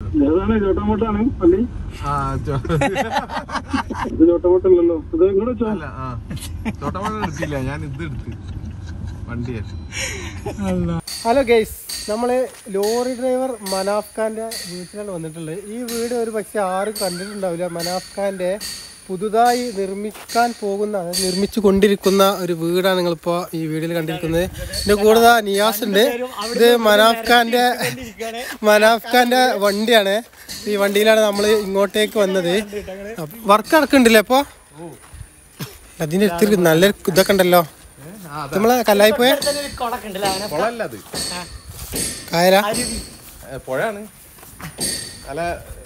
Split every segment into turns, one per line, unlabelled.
ഏതാണ് ചോട്ടാമോട്ടാണ് പള്ളി? ഇത് ചോട്ടാമോട്ടല്ലോ. ഇത് ഇങ്ങോട്ട്
ചോട്ടാമോട്ട എടുത്തില്ല, ഞാൻ ഇത് എടുത്ത് വണ്ടിയാ.
ഹലോ ഗൈസ്, നമ്മള് ലോറി ഡ്രൈവർ മനാഫ് ഖാന്റെ വീട്ടിലാണ് വന്നിട്ടുള്ളത്. ഈ വീട് ഒരു പക്ഷെ ആരും കണ്ടിട്ടുണ്ടാവില്ല. മനാഫ് ഖാന്റെ പുതുതായി നിർമ്മിച്ചു കൊണ്ടിരിക്കുന്ന ഒരു വീടാണ് നിങ്ങളിപ്പോൾ ഈ വീഡിയോയിൽ കണ്ടിരിക്കുന്നത്. ഇതിന്റെ കൂടെ നിയാസ് ഉണ്ട്. ഇത് മനാഫ് ഖാന്റെ വണ്ടിയാണ്. ഈ വണ്ടിയിലാണ് നമ്മൾ ഇങ്ങോട്ടേക്ക് വന്നത്. വർക്ക് നടക്കുന്നുണ്ടല്ലേ അപ്പൊ? അതിന്റെ അടുത്ത് നല്ലൊരു ഇതൊക്കെ ഉണ്ടല്ലോ. നമ്മളെ കല്ലായി പോയ കായലാ
പുഴയാണ്. അല്ല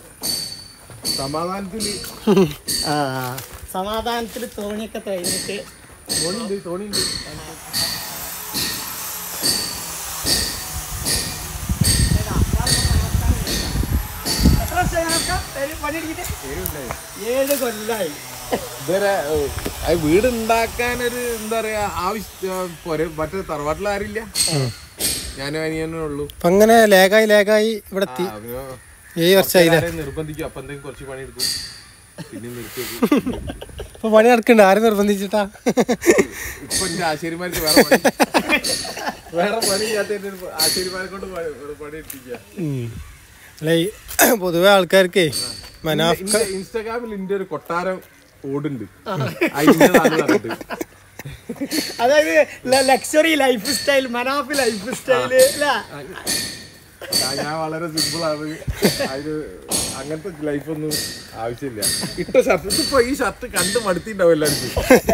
സമാധാനത്തില് തോണിയൊക്കെ കഴിഞ്ഞിട്ട്
തോണിയുണ്ട്. ഇതുവരെ വീട് ഉണ്ടാക്കാനൊരു എന്താ പറയാ ആവശ്യം. മറ്റേ തറവാട്ടിൽ ആരില്ല, ഞാനും അനിയനേ ഉള്ളൂ.
അങ്ങനെ ലേഖായി ഇവിടെ എത്തി. 7 വർഷമായില്ലേ?
നിർബന്ധിക്കും, അപ്പൊ എന്തെങ്കിലും കുറച്ച് പണി എടുക്കും, പിന്നെ നിർത്തി.
ഇപ്പൊ പണി നടക്കണ്ട, ആരും നിർബന്ധിച്ചിട്ടാ?
ഇപ്പൊ എന്റെ ആശാരിമാർക്ക് വേറെ പണി ചെയ്യാത്ത ആശാരിമാരെ കൊണ്ട് പണി എടുപ്പിക്കുക.
അല്ല, പൊതുവെ ആൾക്കാർക്ക്
ഇൻസ്റ്റാഗ്രാമിൽ ഇന്റെ ഒരു കൊട്ടാരം ഓടുണ്ട്.
അതായത് luxury lifestyle, Manaf lifestyle.
ഞാൻ വളരെ സിമ്പിൾ ആണ്. അതിന് അങ്ങനത്തെ ലൈഫൊന്നും ആവശ്യമില്ല. ഇട്ട ഷർട്ട് ഇപ്പൊ ഈ ഷർട്ട് കണ്ട് മടുത്തിണ്ടാവും എല്ലാവർക്കും.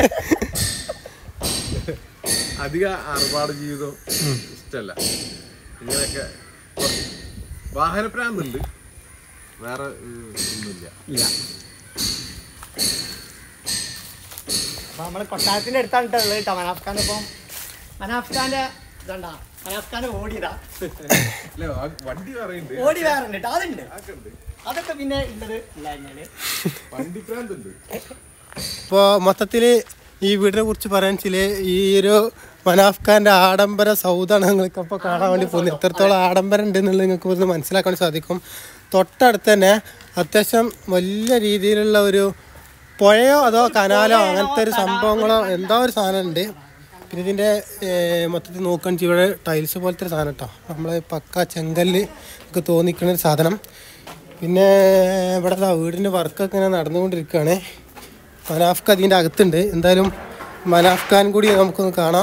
അധിക ആർഭാട ജീവിതം ഇഷ്ടല്ല. ഇങ്ങനെയൊക്കെ വാഹനപ്രാന്തുണ്ട്, വേറെ ഒന്നുമില്ല.
അപ്പൊ നമ്മള് കൊട്ടാരത്തിന്റെ അടുത്താണ് കേട്ടോ മനാഫ് ഖാൻ. ഇപ്പം മനാഫ് ഖാന്റെ ഇതണ്ടാ, മനാഫ് ഖാൻ ഓടിയതാ.
വണ്ടി
ഓടി വേറുണ്ട്, അതുണ്ട്. അതൊക്കെ പിന്നെ ഉള്ളത്
വണ്ടി പ്രാന്തുണ്ട്.
ഇപ്പോൾ മൊത്തത്തില് ഈ വീടിനെ കുറിച്ച് പറയാന്ന് ഈ ഒരു മനാഫ് ഖാന്റെ ആഡംബര സൗദാണ് നിങ്ങൾക്ക് ഇപ്പോൾ കാണാൻ വേണ്ടി പോകുന്നത്. എത്രത്തോളം ആഡംബരം ഉണ്ട് എന്നുള്ളത് നിങ്ങൾക്ക് ഒന്ന് മനസ്സിലാക്കാൻ സാധിക്കും. തൊട്ടടുത്ത് തന്നെ അത്യാവശ്യം വലിയ രീതിയിലുള്ള ഒരു പുഴയോ അതോ കനാലോ അങ്ങനത്തെ ഒരു സംഭവങ്ങളോ എന്തോ ഒരു സാധനം ഉണ്ട്. പിന്നെ ഇതിൻ്റെ മൊത്തത്തിൽ നോക്കുകയാണെന്ന് ഇവിടെ ടൈൽസ് പോലത്തെ ഒരു സാധനം കേട്ടോ, നമ്മളെ പക്ക ചെങ്കല്ല് ഒക്കെ തോന്നിക്കുന്ന ഒരു സാധനം. പിന്നെ ഇവിടെ വീടിൻ്റെ വർക്കൊക്കെ ഇങ്ങനെ നടന്നുകൊണ്ടിരിക്കുകയാണ്. മനാഫ് ഖാൻ ഇതിൻ്റെ അകത്തുണ്ട്. എന്തായാലും മനാഫ് ഖാൻ കൂടി നമുക്കൊന്ന് കാണാം.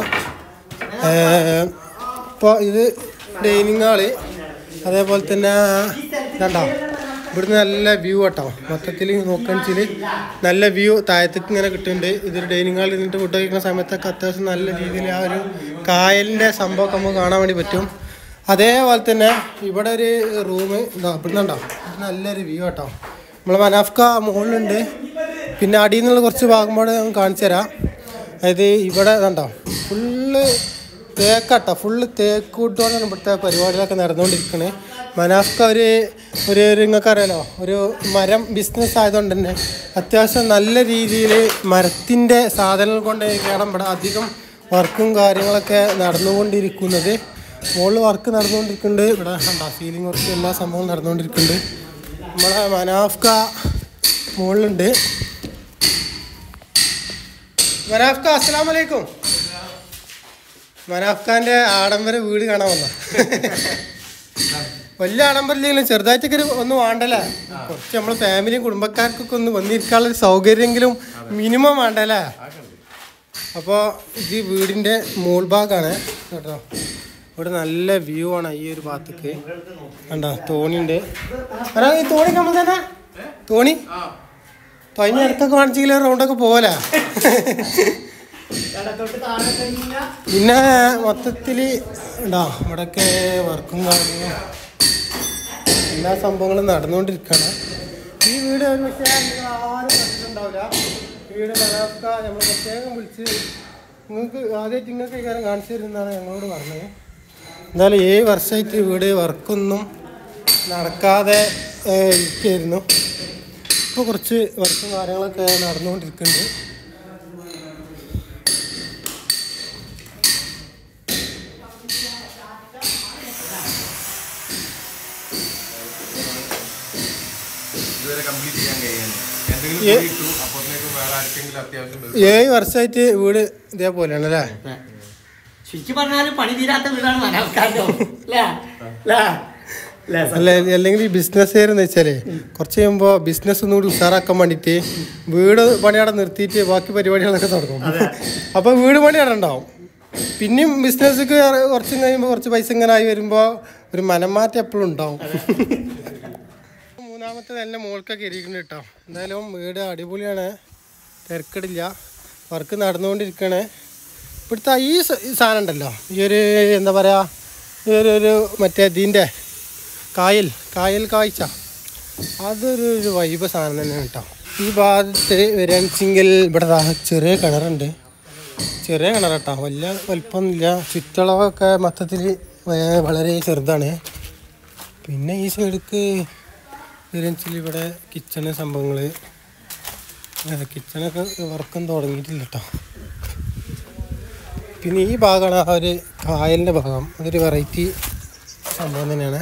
ഇപ്പോൾ ഇത് ഡൈനിങ് ഹാള്, അതേപോലെ തന്നെ രണ്ടാ ഇവിടുന്ന് നല്ല വ്യൂ കേട്ടോ. മൊത്തത്തിൽ നോക്കുകയാണെന്ന് നല്ല വ്യൂ താഴത്തേക്ക് ഇങ്ങനെ കിട്ടുന്നുണ്ട്. ഇതൊരു ഡൈനിങ് ഹാളിൽ നിന്നിട്ട് ഫുഡ് കഴിക്കുന്ന സമയത്തൊക്കെ അത്യാവശ്യം നല്ല രീതിയിൽ ആ ഒരു കായലിൻ്റെ സംഭവമൊക്കെ നമുക്ക് കാണാൻ വേണ്ടി പറ്റും. അതേപോലെ തന്നെ ഇവിടെ ഒരു റൂം ഇവിടുന്നുണ്ടോ, നല്ലൊരു വ്യൂ കേട്ടോ. നമ്മളെ മനാഫ് ഖാൻ മുകളിലുണ്ട്. പിന്നെ അടിയിൽ നിന്നുള്ള കുറച്ച് ഭാഗം ഞാൻ കാണിച്ചു തരാം. അതായത് ഇവിടെ ഇതുണ്ടോ ഫുള്ള് തേക്കാട്ടോ, ഫുള്ള് തേക്കൂട്ടോടാണ് ഇവിടുത്തെ പരിപാടികളൊക്കെ നടന്നുകൊണ്ടിരിക്കുന്നത്. മനാഫ് ഖാൻ ഒരു നിങ്ങൾക്ക് അറിയാലോ, ഒരു മരം ബിസിനസ് ആയതുകൊണ്ട് തന്നെ അത്യാവശ്യം നല്ല രീതിയിൽ മരത്തിൻ്റെ സാധനങ്ങൾ കൊണ്ടൊക്കെയാണ് ഇവിടെ അധികം വർക്കും കാര്യങ്ങളൊക്കെ നടന്നുകൊണ്ടിരിക്കുന്നത്. മുകളിൽ വർക്ക് നടന്നുകൊണ്ടിരിക്കുന്നുണ്ട്. ഇവിടെ കണ്ടോ സീലിംഗ് വർക്ക് എല്ലാ സംഭവവും നടന്നുകൊണ്ടിരിക്കുന്നുണ്ട്. നമ്മളെ മനാഫ് ഖാൻ മുകളിലുണ്ട്. മനാഫ് ഖാൻ അസ്സലാമു അലൈക്കും. മനാഫ് ഖാന്റെ ആഡംബര വീട് കാണാൻ വന്ന. വലിയ ആഡംബരമില്ലെങ്കിലും ചെറുതായിട്ടൊക്കെ ഒന്നും വേണ്ടല്ലേ, കുറച്ച് നമ്മളെ ഫാമിലിയും കുടുംബക്കാർക്കൊക്കെ ഒന്ന് വന്നിരിക്കാനുള്ളൊരു സൗകര്യമെങ്കിലും മിനിമം വേണ്ടല്ലേ. അപ്പോൾ ഇത് വീടിൻ്റെ മോൾ ഭാഗമാണ് കേട്ടോ. ഇവിടെ നല്ല വ്യൂ ആണ് ഈ ഒരു ഭാഗത്തേക്ക്. കണ്ടോ തോണിയുണ്ട്. ഈ തോണി നമ്മൾ തന്നെ തോണി കഴിഞ്ഞ ഇടക്കൊക്കെ കാണിച്ചെങ്കിൽ റൗണ്ടൊക്കെ പോകല. പിന്നെ മൊത്തത്തിൽ ഉണ്ടോ ഇവിടെയൊക്കെ വർക്കും കാര്യങ്ങളും എല്ലാ സംഭവങ്ങളും നടന്നുകൊണ്ടിരിക്കുകയാണ്. ഈ വീട് ഒരു പക്ഷേ ആരും കണ്ടിട്ടുണ്ടാവില്ല. വീട് മനാഫ് ഖാൻ നമ്മൾ പ്രത്യേകം വിളിച്ച് നിങ്ങൾക്ക് ആദ്യമായിട്ട് നിങ്ങൾക്ക് ഈ കാര്യം കാണിച്ചു തരുന്നതാണ് ഞങ്ങളോട് പറഞ്ഞത്. എന്തായാലും 7 വർഷമായിട്ട് വീട് വർക്കൊന്നും നടക്കാതെ ഇരിക്കുകയായിരുന്നു. ഇപ്പോൾ കുറച്ച് വർക്കും കാര്യങ്ങളൊക്കെ നടന്നുകൊണ്ടിരിക്കുന്നുണ്ട്.
ഇതുവരെ കംപ്ലീറ്റ് ചെയ്യാൻ കഴിയുന്നു. എന്തെങ്കിലും ഇട്ടു അപ്പോഴത്തേക്കും വേറെ ആർക്കെങ്കിലും അത്യാവശ്യം
7 വർഷമായിട്ട് വീട് ഇതേപോലെയാണ് അല്ലേ?
ശരിക്കും പറഞ്ഞാലും പണി തീരാത്ത വീടാണ് മനാഫ്ഖാൻ്റെ.
അല്ല, അല്ലെങ്കിൽ ഈ ബിസിനസ്സുകാരെന്ന് വെച്ചാല് കുറച്ച് കഴിയുമ്പോൾ ബിസിനസ് ഒന്നുകൂടി ഉഷാറാക്കാൻ വേണ്ടിയിട്ട് വീട് പണി അവിടെ നിർത്തിയിട്ട് ബാക്കി പരിപാടികളൊക്കെ തുടങ്ങും. അപ്പോൾ വീട് പണി അവിടെ ഉണ്ടാവും. പിന്നെയും ബിസിനസ്സൊക്കെ കുറച്ചും കഴിയുമ്പോൾ കുറച്ച് പൈസ ഇങ്ങനെ ആയി വരുമ്പോൾ ഒരു മനംമാറ്റം എപ്പോഴും ഉണ്ടാവും. മൂന്നാമത്തെ നല്ല മോൾക്കൊക്കെ ഇരിക്കുന്നു കേട്ടോ. എന്തായാലും വീട് അടിപൊളിയാണ്, തിരക്കിടില്ല, വർക്ക് നടന്നുകൊണ്ടിരിക്കുകയാണ്. ഇവിടുത്തെ ഈ സാധനം ഉണ്ടല്ലോ, ഈ ഒരു എന്താ പറയുക, ഈ ഒരു മറ്റേ ഇതിൻ്റെ കായൽ കാഴ്ച, അതൊരു വൈബ് സാധനം തന്നെയാണ് കേട്ടോ. ഈ ഭാഗത്ത് വരികയാണെച്ചെങ്കിൽ ഇവിടെ ചെറിയ കിണറുണ്ട്, ചെറിയ കിണർ കേട്ടോ, വലിയ വലിപ്പമൊന്നുമില്ല. ചുറ്റളവൊക്കെ മൊത്തത്തിൽ വളരെ ചെറുതാണ്. പിന്നെ ഈ സൈഡിക്ക് വരികയാണെച്ചെങ്കിൽ ഇവിടെ കിച്ചണ് സംഭവങ്ങൾ, കിച്ചണൊക്കെ വർക്കൊന്നും തുടങ്ങിയിട്ടില്ല കേട്ടോ. പിന്നെ ഈ ഭാഗമാണ് ആ ഒരു കായലിൻ്റെ ഭാഗം, അതൊരു വെറൈറ്റി സംഭവം തന്നെയാണ്.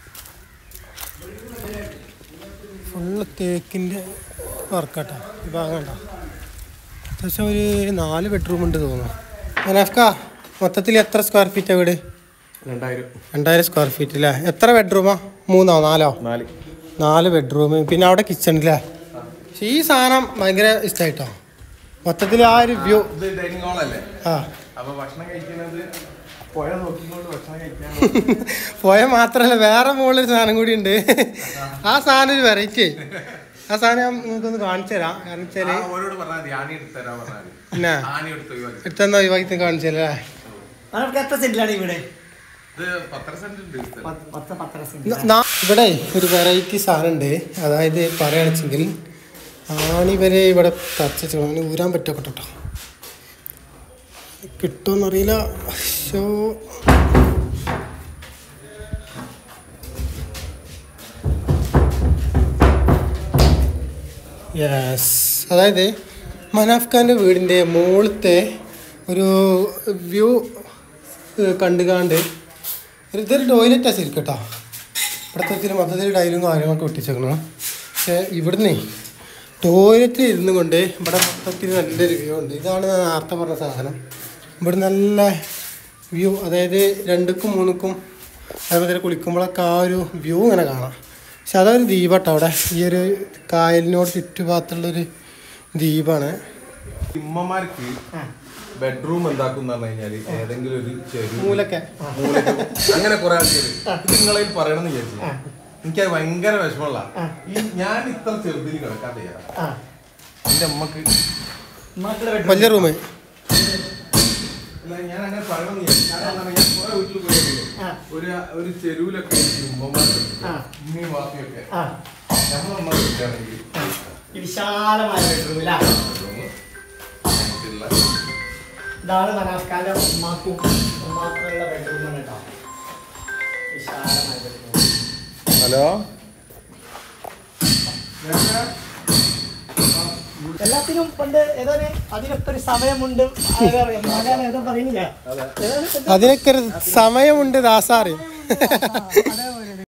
ഫുള്ള് തേക്കിൻ്റെ വർക്കാട്ടോ ഈ ഭാഗം കേട്ടോ. അത്യാവശ്യം ഒരു 4 ബെഡ്റൂം ഉണ്ട് തോന്നുന്നു. മനാഫ്ക, മൊത്തത്തിൽ എത്ര സ്ക്വയർ ഫീറ്റാണ് വീട്? 2000 സ്ക്വയർ ഫീറ്റ് അല്ലേ? എത്ര ബെഡ്റൂമാ? 3 4 4 ബെഡ്റൂം. പിന്നെ അവിടെ കിച്ചൺ അല്ലേ? പക്ഷെ ഈ സാധനം ഭയങ്കര ഇഷ്ടമായിട്ടോ. മൊത്തത്തിൽ ആ ഒരു വ്യൂ.
ഡൈനിങ് ഹാളല്ലേ?
ആ,
അപ്പൊ ഭക്ഷണം കഴിക്കുന്നത് പുഴ നോക്കിക്കൊണ്ട് ഭക്ഷണം കഴിക്കാൻ.
പോയ മാത്രല്ല വേറെ മുകളിൽ സാധനം കൂടി ഉണ്ട്. ആ സാധനം ഒരു വെറൈറ്റി. ആ സാധനം ഞാൻ നിങ്ങൾക്കൊന്ന് കാണിച്ചു തരാം. കാരണം വെച്ചാല് പിന്നെ എടുത്തെന്നാ ഒഴിവാക്കി കാണിച്ചു തരാം.
എത്ര സെന്റിലാണ് ഇവിടെ?
ഇവിടെ ഒരു വെറൈറ്റി സാധനം ഉണ്ട്. അതായത് പറയുകയാണെച്ചെങ്കിൽ ആണി വരെ ഇവിടെ തറച്ചു ഊരാൻ പറ്റൊക്കെ കേട്ടോ. കിട്ടുമെന്നറിയില്ല. ഷോ യെസ്, അതായത് മനാഫ്ഖാൻ്റെ വീടിൻ്റെ മുകളിലത്തെ ഒരു വ്യൂ കണ്ടുകാണ്ട് ഇതൊരു ടോയ്ലറ്റാണ് ശരിക്കും കേട്ടോ. ഇവിടുത്തെ മൊത്തത്തിൽ ടൈലും കാര്യങ്ങളൊക്കെ ഒട്ടിച്ചേക്കണം. പക്ഷേ ഇവിടുന്ന് ടോയ്ലറ്റിൽ ഇരുന്നു കൊണ്ട് ഇവിടെ മൊത്തത്തിൽ നല്ലൊരു വ്യൂ ഉണ്ട്. ഇതാണ് ഞാൻ നേരത്തെ പറഞ്ഞ സാധനം. ഇവിടെ നല്ല വ്യൂ, അതായത് 2ക്കും 3ക്കും അതേപോലെ കുളിക്കുമ്പോഴൊക്കെ ആ ഒരു വ്യൂ ഇങ്ങനെ കാണാം. പക്ഷെ അതൊരു ദ്വീപാട്ടോ. അവിടെ ഈ ഒരു കായലിനോട് ചുറ്റുഭാഗത്തുള്ളൊരു ദ്വീപാണ്.
ഉമ്മമാർക്ക് ബെഡ്റൂം എന്താക്കും പറഞ്ഞു കഴിഞ്ഞാല് ഏതെങ്കിലും ഒരു
മൂലൊക്കെ
അങ്ങനെ കുറെ ആൾക്കാർ നിങ്ങളിൽ പറയണമെന്ന് വിചാരിച്ചു. എനിക്കത് ഭയങ്കര വിഷമമുള്ള ഞാൻ ഇത്ര ചെറുതിൽ കിടക്കാതെ എന്റെ അമ്മക്ക്
വലിയ റൂമ്.
ഞാൻ അങ്ങനെ പറയണമെന്ന് വിചാരിച്ചു. ഞാൻ കുറെ വീട്ടിൽ പോയിട്ടില്ലേ, ഒരു ചെരുവിലൊക്കെ ഉമ്മമാർക്ക് ഉമ്മയും വാപ്പിയൊക്കെ നമ്മളമ്മ കിട്ടുകയാണെങ്കിൽ
വിശാലമായ ബെഡ്റൂം. ഇതാണ് മനാഫ്ഖാൻ്റെ ഉമ്മാക്കും ഉമ്മാക്കുള്ള ബെഡ്റൂം കേട്ടോ. വിശാലമായ ബെഡ്റൂം.
ഹലോ,
എല്ലാത്തിനും പണ്ട് അതിനൊക്കെ ഒരു സമയമുണ്ട്. ഏതോ പറയുന്നില്ല,
അതിനൊക്കെ ഒരു സമയമുണ്ട് ദാസാറ്.